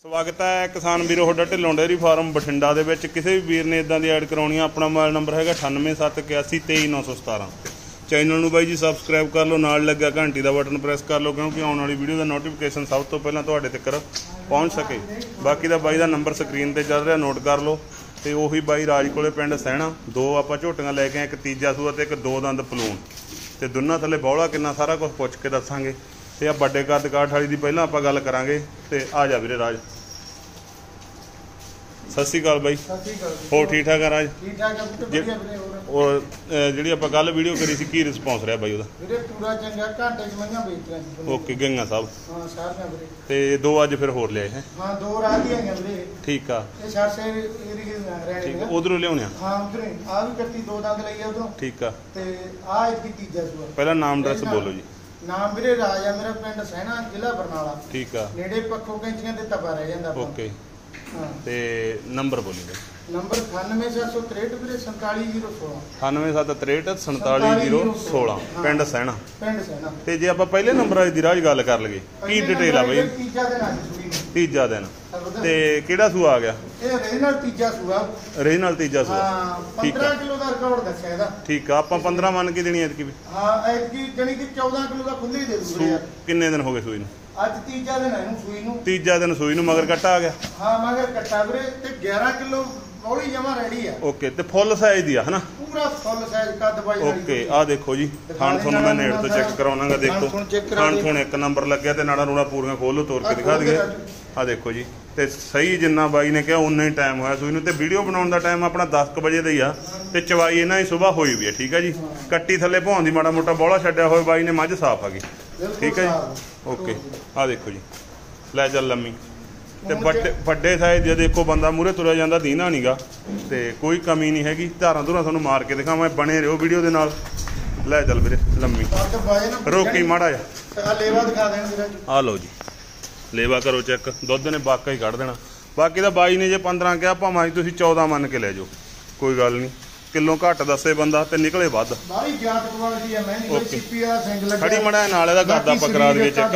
स्वागत है किसान वीरो होडा ढिल्लों डेयरी फार्म बठिंडा दे विच। किसी भी वीर ने इदां दी ऐड कराउणी अपना मोबाइल नंबर है 9871833917। चैनल नूं बाई जी सबसक्राइब कर लो, नाल लग्गा घंटी का बटन प्रेस कर लो क्योंकि आने वाली वीडियो का नोटिफिकेशन सब तो पहलां तुहाडे तक पहुँच सके। बाकी दा बाई दा नंबर स्क्रीन ते चल रहा, नोट कर लो। तो उही बाई राज कोले पिंड सैणा। दो आपां झोटियां लैके आए, एक तीजा सूआ ते एक दो दंद पलून ते दोनों थले बौला किन्ना सारा कुछ पुछ के दसांगे। ते आ बड़े कद काठ वाली दी पहलां आपां गल करांगे। ते आ जा वीरे राज। सत श्री अकाल बाई, होर ठीक ठाक है राज? और जी आप कल वीडियो करी सी, की रिस्पॉन्स रहा बाई ओके गंगा साहब ते दो अज फिर होर लिया है? ठीक है, उधरों लिया ठीक है। पहला नाम ड्रैस बोलो जी। नाम वीरे राज है, मेरा पिंड सैणा जिला बरनाला। ठीक है, नेड़े पक्खों कैंचियां ते तपा रह जांदा। ओके ते नंबर बोलिए। नंबर 9763 वीरे 47016। 9763 पिंड सैणा। पिंड सैणा ते जे आपां पहले नंबर वाली दी राज गल कर लगे की डिटेल आ बई? तीजा दिन ते किहड़ा सूआ आ गया? ये रीजनल तीजा सूआ। रीजनल तीजा सूआ। ठीक है, 15 किलो दा रिकॉर्ड दस्सिया ਇਹਦਾ। ठीक है, आपां 15 मान के देनी ऐतकी भी? हां ऐतकी जणी कि 14 किलो दा खुੱਲੀ ਦੇ ਦੂਗੇ ਯਾਰ। किन्ने दिन हो गए सूई नूं? ਅੱਜ ਤੀਜਾ ਦਿਨ ਹੈ ਇਹਨੂੰ ਸੂਈ ਨੂੰ। तीजा दिन सूई नूं मगर कट्टा आ गया? हां मगर कट्टा ਵੀਰੇ ਤੇ 11 किलो बौली जमा रेडी है। ओके ते फुल साइज दी है ना? पूरा फुल साइज कद बाई। ओके आ देखो जी, थान थोन मैं नेड़ तो चेक करवाऊंगा। देखो थान थोन एक नंबर लग गया ते नाड़ा रूड़ा पूरियां खोल लो, तोड़ के दिखा दिए। आ देखो जी, ते सही जिन्ना बाई ने कहा उन्ना ही टाइम होया सूई नूं। ते वीडियो बनाउण दा टाइम अपना 10 बजे दा ही आ ते चवाई इन्हां ही सुबह होई भी है। ठीक है जी, कट्टी थल्ले भौं दी माड़ा मोटा बौला छड्डिया होया बाई ने, मझ साफ आ गई। ठीक है जी, ओके आ देखो जी, लै चल लम्मी ते बड़े साइज जे देखो बंदा मूहरे तुरया जांदा दीना नहींगा ते कोई कमी नहीं हैगी। धारां धूरां तुहानूं मार के दिखावां, बने रहो वीडियो दे नाल। लै चल वीरे लम्मी, रोकी माड़ा जा आ लो जी, लेवा करो चेक। दुध ने वाकई कढ़ देना। बाकी दा बाई ने जे 15 कहा भावें तुसीं 14 मन के लै जाओ, कोई गल नहीं। किलो घट दसे बंदा ते निकले वध। खड़ी मड़ा नाल इहदा करदा आपां करा दईए चेक।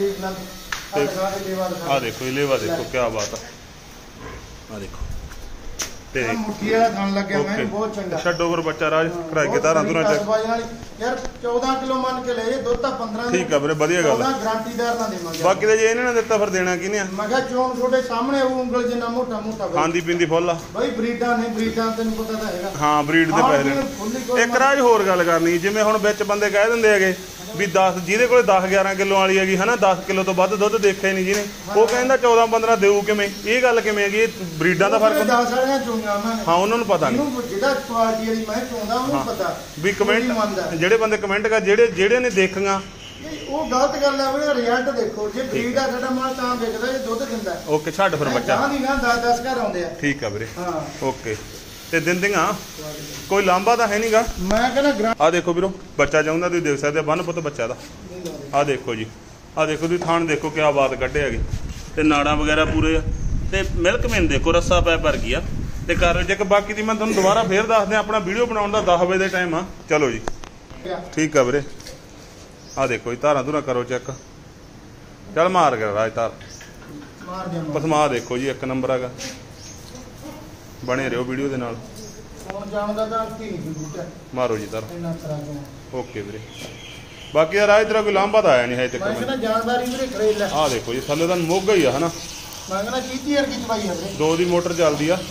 आ देखो लेवा देखो क्या बात है। आ देखो ते मुट्ठी वाला खान लग गया। मैं बहुत चंगा छड्डो फिर बच्चा राज कराई के धारां धूरां चेक यार। 14 किलो मन के ले दुध ता 15। ठीक है वीरे, वधिया गल। गारंटीदार ना देवांगे। बाकी ते जे इन्हां ने दित्ता फिर देना किने? मैं कहा चोन छोटे सामने ऊंगल जिन्ना मोटा मोटा खांदी पींदी फुल आ भाई। ब्रीडां ने ब्रीडां तैनूं पता तां हैगा। हाँ ब्रीड दे पैसे। एक राज होर गल करनी, जिवें हुण विच बंदे कह दिंदे हैगे भी 10 ਜਿਹਦੇ ਕੋਲੇ 10-11 ਕਿਲੋ ਵਾਲੀ ਹੈਗੀ ਹੈ ਨਾ, 10 ਕਿਲੋ ਤੋਂ ਵੱਧ ਦੁੱਧ ਦੇਖਿਆ ਨਹੀਂ ਜਿਹਨੇ, ਉਹ ਕਹਿੰਦਾ 14-15 ਦੇਊ ਕਿਵੇਂ? ਇਹ ਗੱਲ ਕਿਵੇਂ ਹੈਗੀ? ਇਹ ਬਰੀਡਾਂ ਦਾ ਫਰਕ ਹੁੰਦਾ। ਹਾਂ ਉਹਨਾਂ ਨੂੰ ਪਤਾ ਨਹੀਂ ਜਿਹੜਾ ਕੁਆਲਿਟੀ ਵਾਲੀ ਮੈਂ ਚਾਹੁੰਦਾ ਉਹਨੂੰ ਪਤਾ ਵੀ ਕਮੈਂਟ ਜਿਹੜੇ ਬੰਦੇ ਕਮੈਂਟ ਕਰ ਜਿਹੜੇ ਨੇ ਦੇਖੀਆਂ ਉਹ ਗਲਤ ਗੱਲ ਹੈ ਵੀਰੇ। ਰਿਜ਼ਲਟ ਦੇਖੋ, ਜੇ ਬਰੀਡ ਆ ਸਾਡਾ ਮਾਲ ਤਾਂ ਵਿਕਦਾ ਜੇ ਦੁੱਧ ਦਿੰਦਾ। ਓਕੇ ਛੱਡ ਫਿਰ ਬੱਚਾ। ਹਾਂ ਨਹੀਂ ਨਾ 10-10 ਘਰ ਆਉਂਦੇ ਆ। ਠੀਕ ਆ ਵੀਰੇ, ਹਾਂ ਓਕੇ। ਤੇ ਦਿੰਦੀਆਂ ਕੋਈ ਲਾਂਭਾ ਤਾਂ ਹੈ ਨਹੀਂਗਾ। ਮੈਂ ਕਹਿੰਦਾ ਆ ਦੇਖੋ ਵੀਰੋ, ਬੱਚਾ ਚਾਹੁੰਦਾ ਤੁਸੀਂ ਦੇਖ ਸਕਦੇ ਬੰਨ ਪੁੱਤ ਬੱਚਾ ਦਾ। ਆ ਦੇਖੋ ਜੀ, ਆ ਦੇਖੋ ਤੁਸੀਂ ਥਾਣ ਦੇਖੋ ਕਿਆ ਬਾਤ ਕੱਢੇ ਹੈਗੇ ਤੇ ਨਾੜਾਂ ਵਗੈਰਾ ਪੂਰੇ ਆ ਤੇ ਮਿਲਕ ਮੇਨ ਦੇਖੋ ਰੱਸਾ ਪੈ ਭਰ ਗਈ ਆ ਤੇ ਕਰ ਚੈੱਕ। ਬਾਕੀ ਦੀ ਮੈਂ ਤੁਹਾਨੂੰ ਦੁਬਾਰਾ ਫੇਰ ਦੱਸ ਦਿਆਂ, ਆਪਣਾ ਵੀਡੀਓ ਬਣਾਉਣ ਦਾ 10 ਵਜੇ ਦਾ ਟਾਈਮ ਆ। ਚਲੋ ਜੀ ਠੀਕ ਆ ਵੀਰੇ। ਆ ਦੇਖੋ ਜੀ, ਧਾਰਾਂ ਧੂਰਾਂ ਕਰੋ ਚੈੱਕ। ਚੱਲ ਮਾਰ ਕਰ ਰਾਜ ਧਾਰ ਪਸਮਾ ਦੇਖੋ ਜੀ, ਇੱਕ ਨੰਬਰ ਹੈਗਾ। बने रहो वीडियो दे नाल। मारो जी तर ओके वीरे। बाकी यार इधर कोई लांभा तो आया नहीं है तक। आ देखो जी थल्ले तां मोगा ही है ना, 2 दी मोटर चलदी आ।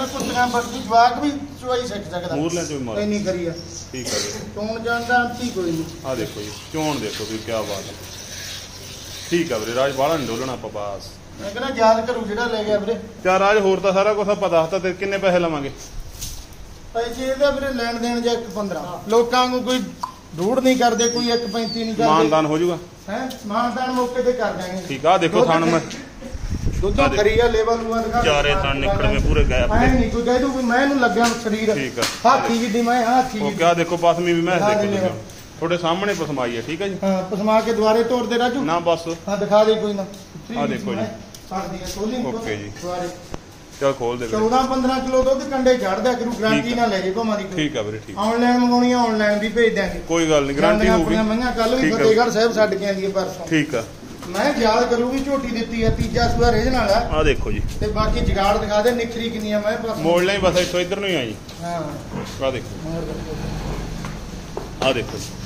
मूरलियां चों मारो ठीक है। आ देखो जी चोण देखो भी क्या बात है। ठीक है वीरे राज, बाहला नहीं डोलना आपां बस। मैं कहना याद करूं जेड़ा ले गया वीरे। चार राज होर तां सारा कुछ पता दसता ते किन्ने पैसे लवांगे? पैसे ਇਹਦਾ ਵੀਰੇ ਲੈਣ ਦੇਣ ਜਾਂ 1.15 ਲੋਕਾਂ ਨੂੰ ਕੋਈ ਢੂੜ ਨਹੀਂ ਕਰਦੇ, ਕੋਈ 1.35 ਨਹੀਂ ਕਰਦੇ। ਮਾਨਦਾਨ ਹੋ ਜਾਊਗਾ ਹੈ ਮਾਨਦਾਨ ਮੌਕੇ ਤੇ ਕਰ ਦਾਂਗੇ। ਠੀਕ ਆ ਦੇਖੋ ਥਾਣ ਮੈਂ ਦੁੱਧੋਂ ਖਰੀ ਆ ਲੇਵਲ ਨੂੰ ਦਿਖਾ। ਚਾਰੇ ਥਾਣ ਨਿਕੜਵੇਂ ਪੂਰੇ ਗਾਇਬ। ਐ ਨਹੀਂ ਕੋਈ ਕਹਿ ਦੂ ਵੀ ਮੈਂ ਇਹਨੂੰ ਲੱਗਿਆ ਸਰੀਰ। ਠੀਕ ਆ ਹਾਥੀ ਜਿੱਦੀ ਮੈਂ ਹਾਥੀ। ਉਹ ਕਿਆ ਦੇਖੋ ਪਸਮੀ ਵੀ ਮੈਂ ਦੇਖੋ ਤੁਹਾਡੇ ਸਾਹਮਣੇ ਪਸਮਾਈ ਹੈ। ਠੀਕ ਹੈ ਜੀ, ਹਾਂ ਪਸਮਾ ਕੇ ਦੁਆਰੇ ਤੋੜ ਦੇ ਰਾਜੂ ਨਾ ਬਸ। ਹਾਂ ਦਿਖਾ ਦੇ ਕੋਈ ਨਾ। ਆ ਦੇਖੋ ਜੀ ओके जी, चल खोल दे। 14-15 किलो दुध कंडे चढ़दा करू, गारंटी ना ले जे भावें दी। ठीक है वीरे, ठीक। ऑनलाइन मंगाउणी ऑनलाइन भी भेज देंगे, कोई गल नहीं, गारंटी होगी। मंगा कल भी फतेहगढ़ साहब छड्ड के आंदी परसों। ठीक है ਮੈਂ ਯਾਦ ਕਰੂਗੀ ਝੋਟੀ ਦਿੱਤੀ ਆ, ਤੀਜਾ ਸੂਆ ਰੀਜਨਲ ਆ। ਆ ਦੇਖੋ ਜੀ, ਤੇ ਬਾਕੀ ਜਗਾੜ ਦਿਖਾ ਦੇ ਨਿਖਰੀ ਕਿੰਨੀ ਆ। ਮੈਂ ਬਸ ਮੋੜ ਲਈ ਬਸ ਇੱਥੋਂ ਇੱਧਰ ਨੂੰ ਹੀ ਆ ਜੀ। ਹਾਂ ਆ ਦੇਖੋ, ਆ ਦੇਖੋ ਜੀ,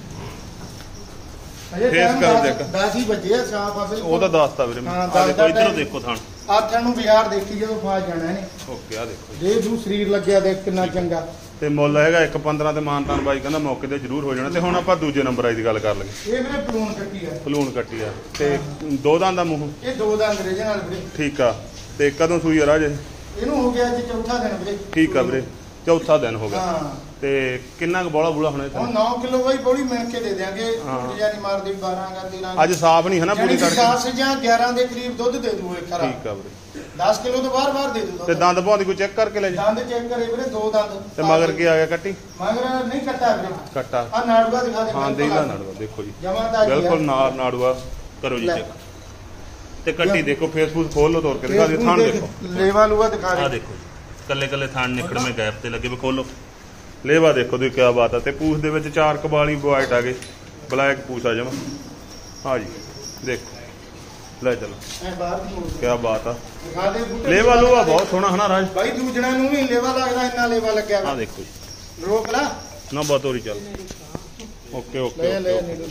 ਅਜੇ ਫੇਸ ਟਾਈਮ ਕਰ ਦੇਖ। 10 ਹੀ ਵੱਜੇ ਆ, ਸਾਫ ਆ ਬਿਲਕੁਲ। ਉਹ ਤਾਂ ਦੱਸਤਾ ਵੀਰੇ। ਹਾਂ, ਆ ਦੇਖੋ ਇੱਧਰੋਂ ਦੱਸਦਾ ਦੇਖੋ ਥਾਣ। ਆਥਣ ਨੂੰ ਬਿਹਾਰ ਦੇਖੀ ਜਦੋਂ ਫਾਸ ਜਾਣਾ ਇਹਨੇ। ਓਕੇ, ਆ ਦੇਖੋ ਜੇ ਦੂ ਸਰੀਰ ਲੱਗਿਆ ਦੇਖ ਕਿੰਨਾ ਚੰਗਾ। ਤੇ ਮੁੱਲ ਹੈਗਾ 1.15 ਤੇ ਮਾਨਤਾਨ ਬਾਈ ਕਹਿੰਦਾ ਮੌਕੇ ਤੇ ਜ਼ਰੂਰ ਹੋ ਜਾਣਾ। ਤੇ ਹੁਣ ਆਪਾਂ ਦੂਜੇ ਨੰਬਰ ਆਈ ਦੀ ਗੱਲ ਕਰ ਲਈਏ। ਇਹ ਵੀਰੇ ਪਲੂਣ ਕੱਟੀ ਆ। ਫਲੂਣ ਕੱਟੀ ਆ ਤੇ ਦੋ ਦੰਦ ਦਾ ਮੂੰਹ। ਇਹ ਦੋ ਦਾ ਅੰਗਰੇਜ਼ਾਂ ਨਾਲ ਵੀਰੇ। ਠੀਕ ਆ। ਤੇ ਕਦੋਂ ਸੂਈ ਆ ਰਾਜ? ਇਹਨੂੰ ਹੋ ਗਿਆ ਅੱਜ ਚੌਥਾ ਦਿਨ ਵੀਰੇ। ਠੀਕ ਆ ਵੀਰੇ, ਚੌਥਾ ਦਿਨ ਹੋ ਗਿਆ। ਹਾਂ ਤੇ ਕਿੰਨਾ ਕੁ ਬੋਲਾ ਬੁਲਾ ਹੋਣਾ ਹੁਣ 9 ਕਿਲੋ ਬਾਈ ਬੋਲੀ ਮਿਣ ਕੇ ਦੇ ਦਿਆਂਗੇ। ਹਾਂ। ਜਾਂ ਨਹੀਂ ਮਾਰਦੀ 12 ਗਾ 13 ਅੱਜ ਸਾਫ ਨਹੀਂ ਹੈ ਨਾ ਪੂਰੀ ਤੜਕੇ? 10 ਜਾਂ 11 ਦੇ ਕਰੀਬ ਦੁੱਧ ਦੇ ਦੂ ਇਹ ਖਰਾ। ਠੀਕ ਆ ਵੀਰੇ। 10 ਕਿਲੋ ਤੋਂ ਬਾਹਰ ਦੇ ਦੂ। ਤੇ ਦੰਦ ਭਾਉਂਦੀ ਕੋਈ ਚੈੱਕ ਕਰਕੇ ਲੈ ਜਾ। ਦੰਦ ਚੈੱਕ ਕਰੇ ਵੀਰੇ, ਦੋ ਦੰਦ। ਤੇ ਮਗਰ ਕੀ ਆ ਗਿਆ? ਕੱਟੀ ਮਗਰ ਨਹੀਂ ਕੱਟਾ ਵੀਰੇ। ਕੱਟਾ। ਆ ਨਾੜੂਆ ਦਿਖਾ ਦੇ। ਹਾਂ ਦੇਖ ਲੈ ਨਾੜੂਆ, ਦੇਖੋ ਜੀ ਜਮਾਂ ਤਾਂ ਬਿਲਕੁਲ ਨਾੜੂਆ। ਕਰੋ ਜੀ ਚੈੱਕ। ਤੇ ਕੱਟੀ ਦੇਖੋ, ਫੇਸਬੁੱਕ ਖੋਲ ਲੋ ਤੋੜ ਕੇ ਦਿਖਾ ਦਿਓ। ਥਾਣ ਦੇਖੋ, ਲੇਵਾ ਲੂਆ ਦਿਖਾ ਆ ਦੇ। ਦੇਖੋ ਜੀ, ਕੱਲੇ ਕੱਲੇ ਥਾਣ ਨਿਕੜਵੇਂ ਗੈਪ ਤੇ ਲੱਗੇ ਵੇ। ਖੋਲੋ ਲੇਵਾ ਦੇਖੋ ਤੁਸੀਂ, ਕਿਆ ਬਾਤ ਆ। ਤੇ ਪੂਛ ਦੇ ਵਿੱਚ 4 ਕਬਾਲੀ ਵਾਈਟ ਆ ਗਏ, ਬਲੈਕ ਪੂਛ ਆ ਜਮਾ। ਹਾਂ ਜੀ ਦੇਖੋ, ਲੈ ਚਲੋ, ਐ ਬਾਹਰ ਦੀ ਮੋੜ ਕਿਆ ਬਾਤ ਆ। ਦਿਖਾ ਦੇ ਬੂਟੇ। ਲੇਵਾ ਲੂਆ ਬਹੁਤ ਸੋਹਣਾ ਹਨਾ ਰਾਜ? ਬਾਈ ਦੂਜਣਾ ਨੂੰ ਵੀ ਲੇਵਾ ਲੱਗਦਾ, ਇੰਨਾ ਲੇਵਾ ਲੱਗਿਆ ਆ ਵਾ। ਦੇਖੋ ਜੀ, ਰੋਕ ਲਾ। ਨਾ ਬਤੋਰੀ ਚੱਲ। ਓਕੇ ਓਕੇ ਲੈ ਲੈ ਓਕੇ। ਨੀਡੂ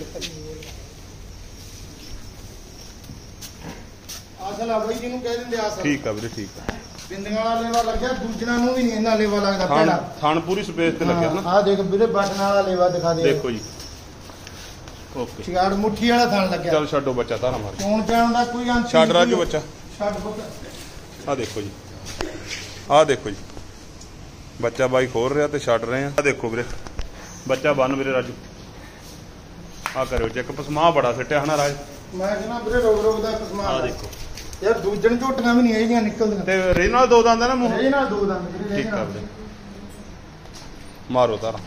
ਆਸਲ ਆ ਬਾਈ ਜਿਹਨੂੰ ਕਹਿ ਦਿੰਦੇ ਆਸਲ। ਠੀਕ ਆ ਵੀਰੇ, ਠੀਕ ਆ। ਬਿੰਦੀਆਂ ਵਾਲਾ ਲੇਵਾ ਲੱਗਿਆ, ਦੂਜਣਾ ਨੂੰ ਵੀ ਨਹੀਂ ਇੰਨਾ ਲੇਵਾ ਲੱਗਦਾ ਥਾਣ ਪਹਿਲਾਂ। ਥਾਣ ਪੂਰੀ ਸਪੇਸ ਤੇ ਲੱਗਿਆ ਹਨਾ? ਆ ਦੇਖ ਵੀਰੇ, ਬਟਨ ਵਾਲਾ ਲੇਵਾ ਦਿਖਾ ਦੇ। ਦੇਖੋ ਜੀ, ਓਕੇ। ਚਿਗਾੜ ਮੁੱਠੀ ਵਾਲਾ ਥਣ ਲੱਗਿਆ। ਚੱਲ ਛੱਡੋ ਬੱਚਾ ਤਾਰਾ ਮਾਰ। ਕੌਣ ਜਾਣ ਦਾ ਕੋਈ ਅੰਤ ਛੱਡ ਰਾਜੂ ਬੱਚਾ। ਛੱਡ ਪੁੱਤ। ਆ ਦੇਖੋ ਜੀ, ਆ ਦੇਖੋ ਜੀ, ਬੱਚਾ ਬਾਈ ਖੋਲ ਰਿਹਾ ਤੇ ਛੱਡ ਰਹੇ ਆ। ਆ ਦੇਖੋ ਵੀਰੇ, ਬੱਚਾ ਬੰਨ ਵੀਰੇ ਰਾਜੂ। ਆ ਕਰਿਓ ਚੈੱਕ, ਪਸਮਾ ਬੜਾ ਸਿੱਟਿਆ ਹਨਾ ਰਾਜ? ਮੈਂ ਕਹਿੰਦਾ ਵੀਰੇ ਰੋਗ ਦਾ ਕਸਮਾ। ਆ ਦੇਖੋ ਯਾਰ ਦੂਜਣ ਝੋਟੀਆਂ ਵੀ ਨਹੀਂ ਇਹ ਜੀਆਂ ਨਿਕਲਦੀਆਂ। ਤੇ ਰੇ ਨਾਲ ਦੋ ਦੰਦ ਆ ਨਾ ਮੂੰਹ? ਇਹ ਨਾਲ ਦੋ ਦੰਦ ਵੀਰੇ। ਠੀਕ ਆ ਵੀਰੇ, ਮਾਰੋ ਤਾਰਾ।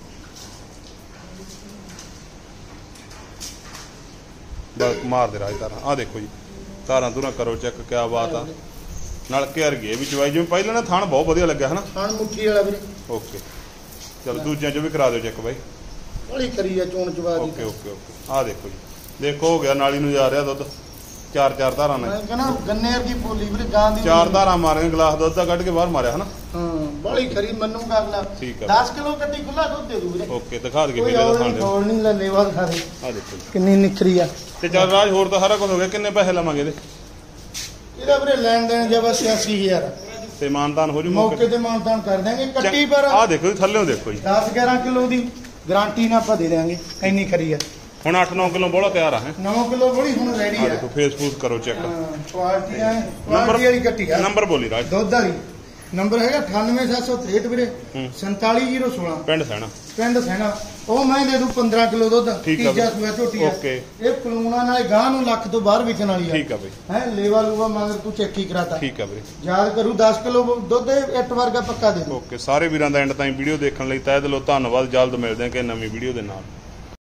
ਬਸ ਮਾਰ ਦੇ ਰਾਜ ਤਾਰਾ। ਆ ਦੇਖੋ ਜੀ, ਤਾਰਾਂ ਤੂਰਾਂ ਕਰੋ ਚੈੱਕ, ਕਿਆ ਬਾਤ ਆ। ਨਲਕੇ ਵਰਗੇ ਵੀ ਚਵਾਈ, ਜਿਵੇਂ ਪਹਿਲਾਂ ਨਾ ਥਣ ਬਹੁਤ ਵਧੀਆ ਲੱਗਿਆ ਹਨਾ? ਥਣ ਮੁੱਠੀ ਵਾਲਾ ਵੀਰੇ। ਓਕੇ, ਚਲ ਦੂਜਿਆਂ ਚੋਂ ਵੀ ਕਰਾ ਦਿਓ ਚੈੱਕ ਬਾਈ। ਬੜੀ ਕਰੀ ਆ ਚੋਣ ਚਵਾ ਦੀ। Okay okay okay. ਆ ਦੇਖੋ ਜੀ, ਦੇਖੋ ਹੋ ਗਿਆ ਨਾਲੀ ਨੂੰ ਜਾ ਰਿਹਾ ਦੁੱਧ। ਚਾਰ ਧਾਰਾਂ ਨੇ। ਮੈਂ ਕਹਿੰਦਾ ਗੰਨੇਰ ਦੀ ਪੋਲੀ ਵੀਰੇ, ਗਾਂ ਦੀ। 4 ਧਾਰਾਂ ਮਾਰੀਆਂ, ਗਲਾਸ ਦੁੱਧ ਦਾ ਕੱਢ ਕੇ ਬਾਹਰ ਮਾਰਿਆ ਹਨਾ? ਹਾਂ ਬੜੀ ਖਰੀ ਮੰਨੂ ਕਰ ਲਾ। ਠੀਕ ਆ। 10 ਕਿਲੋ ਕੱਟੀ ਖੁੱਲਾ ਦੁੱਧ ਦੇ ਦੂ ਵੀਰੇ। ਓਕੇ, ਦਿਖਾ ਦਈਏ ਕੋਈ ਮੇਲੇ ਦਾ ਔਰ ਥਾਂ ਨਹੀਂ ਦੇ। ਖੋਲ ਨਹੀਂ ਲੈ ਲੇਵਾ ਦਿਖਾ ਦੇ। ਆ ਦੇਖੋ ਜੀ, ਕਿੰਨੀ ਨਿਖਰੀ ਆ। ਤੇ ਚੱਲ ਰਾਜ, ਹੋਰ ਤਾਂ ਸਾਰਾ ਕੁਝ ਹੋ ਗਿਆ। ਕਿੰਨੇ ਪੈਸੇ ਲਵਾਂਗੇ ਇਹਦੇ? ਇਹਦਾ ਵੀਰੇ ਲੈਣ ਦੇਣ ਜਾਂ ਬਸ 86000। ਤੇ ਮਾਨਤਾਨ ਹੋ ਜੂ ਮੌਕੇ ਤੇ ਮਾਨਤਾਨ ਕਰ ਦਾਂਗੇ। ਕੱਟੀ ਪਰ ਆ ਦੇਖੋ ਜੀ, ਥੱਲੇੋਂ ਦੇਖੋ ਜੀ, 10-11 ਕਿਲੋ ਦੀ ਗਾਰੰਟੀ ਨਾਲ ਆਪਾਂ ਦੇ ਦਾਂਗੇ। ਇੰਨੀ ਖਰੀ ਆ। ਹੁਣ 8-9 ਕਿਲੋ ਬੋਲਾ ਤਿਆਰ ਆ ਹੈ। 9 ਕਿਲੋ ਬੜੀ ਹੁਣ ਰੈਡੀ ਆ ਆ। ਦੇਖੋ, ਫੇਸਬੁੱਕ ਕਰੋ ਚੈੱਕ। ਕੁਆਲਿਟੀ ਆ, ਕੁਆਲਿਟੀ ਵਾਲੀ ਕੱਟੀ ਆ। ਨੰਬਰ ਬੋਲੀ ਰਾਜ। ਦੁੱਧ ਵਾਲੀ ਨੰਬਰ ਹੈਗਾ 98763 ਵੀਰੇ। ਹੂੰ। 47016 ਪਿੰਡ ਸੈਣਾ। ਪਿੰਡ ਸੈਣਾ। ਉਹ ਮੈਂ ਦੇ ਦੂ 15 ਕਿਲੋ ਦੁੱਧ। ਠੀਕ ਆ ਤੀਜਾ ਬਈ। ਸੂਆ ਝੋਟੀ ਆ। ਓਕੇ। ਇਹ ਪਲੂਣਾ ਨਾਲੇ ਗਾਂ ਨੂੰ ਲੱਖ ਤੋਂ ਬਾਹਰ ਵਿਕਣ ਵਾਲੀ ਆ। ਠੀਕ ਆ ਬਈ, ਹੈ ਲੇਵਾ ਲੂਵਾ ਮਗਰ ਤੂੰ ਚੈੱਕ ਹੀ ਕਰਾਤਾ। ਠੀਕ ਆ ਵੀਰੇ। ਯਾਦ ਕਰੂ 10 ਕਿਲੋ ਦੁੱਧ ਇੱਟ ਵਰਗਾ ਪੱਕਾ ਦੇ ਦੂ। ਓਕੇ, ਸਾਰੇ ਵੀਰਾਂ ਦਾ ਐਂਡ ਤਾਈਂ ਵੀਡੀਓ ਦੇਖਣ ਲਈ ਤਹਿ ਦਿਲੋਂ ਧੰਨਵਾਦ। ਜਲਦ ਮਿਲਦੇ ਹਾਂ ਕਿ ਨਵੀਂ ਵੀਡੀਓ ਦੇ ਨਾਲ।